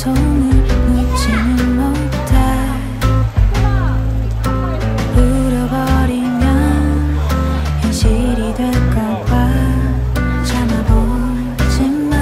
손을 놓지는 못해. 울어버리면 현실이 될까봐 참아보지만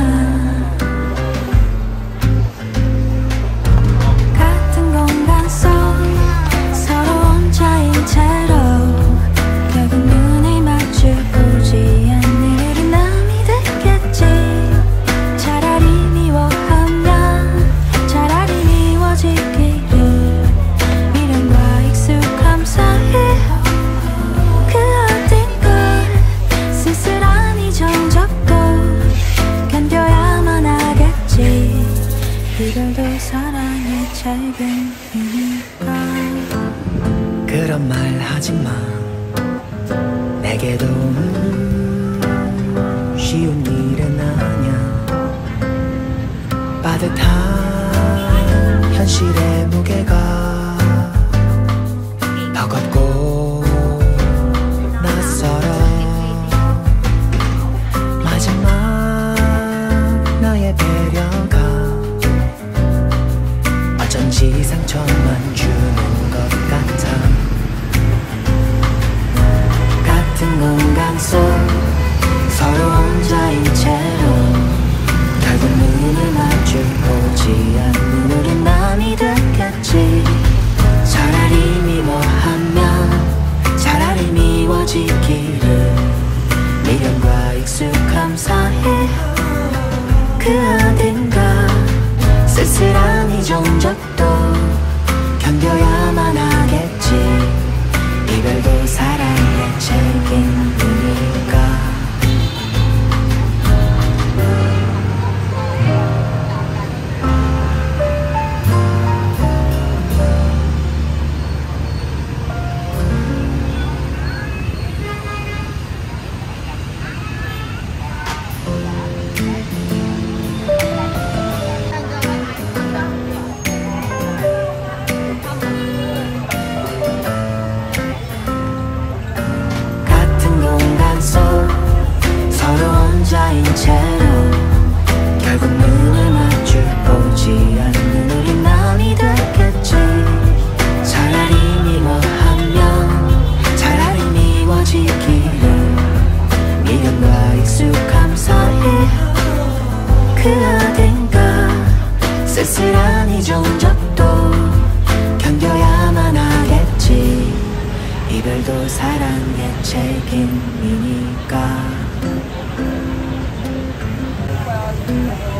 같은 공간 속 서로 혼자인 채로 결국 눈을 마주보지 않는 우리 남이 됐겠지. 차라리 미워하면 차라리 미워지기를. 미련과 익숙함 사이 그 어딘 걸 쓸쓸한 이 정적도 견뎌야만 하겠지. 이별도 사랑의 책임이니까. 그런 말 하지마. 내게도 쉬운 일은 아냐. 빠듯한 현실의 무게가 버겁고 낯설어. 마지막 나의 배려가 어쩐지 상처만 주는 것 같아. 같은 공간 속 서로 혼자인 채로 결국 눈을 마주보지 않는 우린 남이 됐겠지. 차라리 미워하면 차라리 미워지기를. 미련과 익숙함 사이 그 어딘가 쓸쓸한 이 정적도 견뎌야만 하겠지. 이별도 사랑의 책임이니까. 서로 혼자인 채로 결국 눈을 마주보지 않는 우린 남이 됐겠지. 차라리 미워하면 차라리 미워지기를. 미련과 익숙함 사이 그 어딘가 쓸쓸한 이 정적도 견뎌야만 하겠지. 이별도 사랑의 책임이니까.